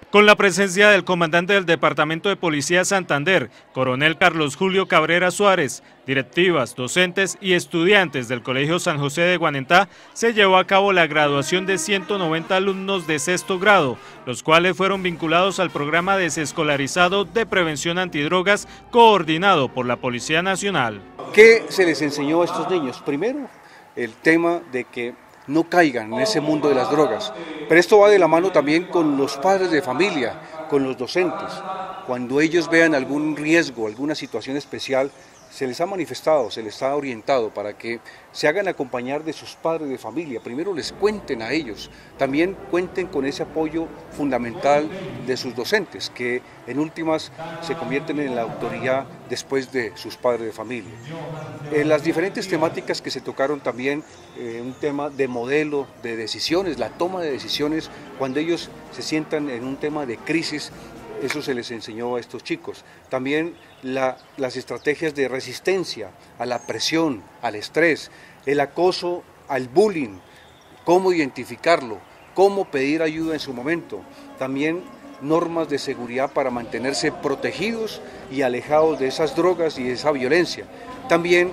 Con la presencia del comandante del Departamento de Policía Santander, coronel Carlos Julio Cabrera Suárez, directivas, docentes y estudiantes del Colegio San José de Guanentá, se llevó a cabo la graduación de 190 alumnos de sexto grado, los cuales fueron vinculados al programa desescolarizado de prevención antidrogas coordinado por la Policía Nacional. ¿Qué se les enseñó a estos niños? Primero, el tema de que no caigan en ese mundo de las drogas. Pero esto va de la mano también con los padres de familia, con los docentes. Cuando ellos vean algún riesgo, alguna situación especial, se les ha manifestado, se les ha orientado para que se hagan acompañar de sus padres de familia. Primero les cuenten a ellos, también cuenten con ese apoyo fundamental de sus docentes, que en últimas se convierten en la autoridad después de sus padres de familia. Las diferentes temáticas que se tocaron también, un tema de modelo, de decisiones, la toma de decisiones, cuando ellos se sientan en un tema de crisis, eso se les enseñó a estos chicos. También las estrategias de resistencia a la presión, al estrés, el acoso, al bullying, cómo identificarlo, cómo pedir ayuda en su momento. También normas de seguridad para mantenerse protegidos y alejados de esas drogas y de esa violencia. También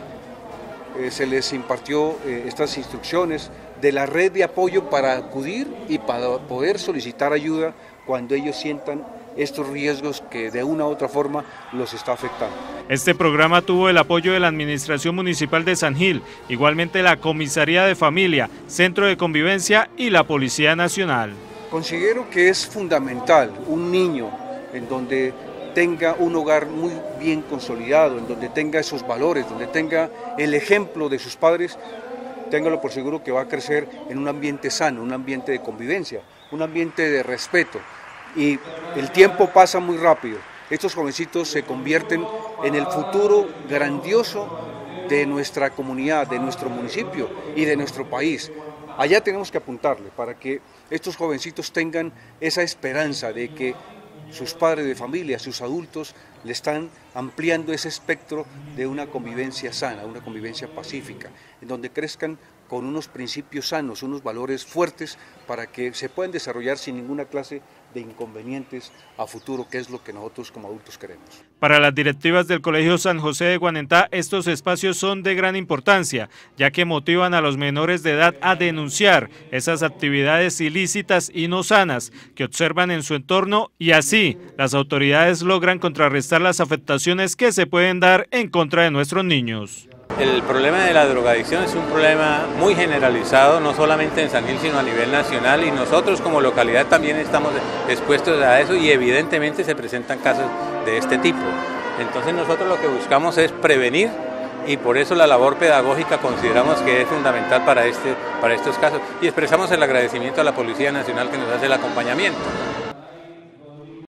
se les impartió estas instrucciones de la red de apoyo para acudir y para poder solicitar ayuda cuando ellos sientan estos riesgos que de una u otra forma los está afectando. Este programa tuvo el apoyo de la Administración Municipal de San Gil, igualmente la Comisaría de Familia, Centro de Convivencia y la Policía Nacional. Considero que es fundamental un niño en donde tenga un hogar muy bien consolidado, en donde tenga esos valores, donde tenga el ejemplo de sus padres, téngalo por seguro que va a crecer en un ambiente sano, un ambiente de convivencia, un ambiente de respeto. Y el tiempo pasa muy rápido. Estos jovencitos se convierten en el futuro grandioso de nuestra comunidad, de nuestro municipio y de nuestro país. Allá tenemos que apuntarle para que estos jovencitos tengan esa esperanza de que sus padres de familia, sus adultos, le están ampliando ese espectro de una convivencia sana, una convivencia pacífica, en donde crezcan con unos principios sanos, unos valores fuertes para que se puedan desarrollar sin ninguna clase de inconvenientes a futuro, que es lo que nosotros como adultos queremos. Para las directivas del Colegio San José de Guanentá, estos espacios son de gran importancia, ya que motivan a los menores de edad a denunciar esas actividades ilícitas y no sanas que observan en su entorno y así las autoridades logran contrarrestar las afectaciones que se pueden dar en contra de nuestros niños. El problema de la drogadicción es un problema muy generalizado, no solamente en San Gil, sino a nivel nacional, y nosotros como localidad también estamos expuestos a eso y evidentemente se presentan casos de este tipo. Entonces nosotros lo que buscamos es prevenir y por eso la labor pedagógica consideramos que es fundamental para estos casos y expresamos el agradecimiento a la Policía Nacional que nos hace el acompañamiento.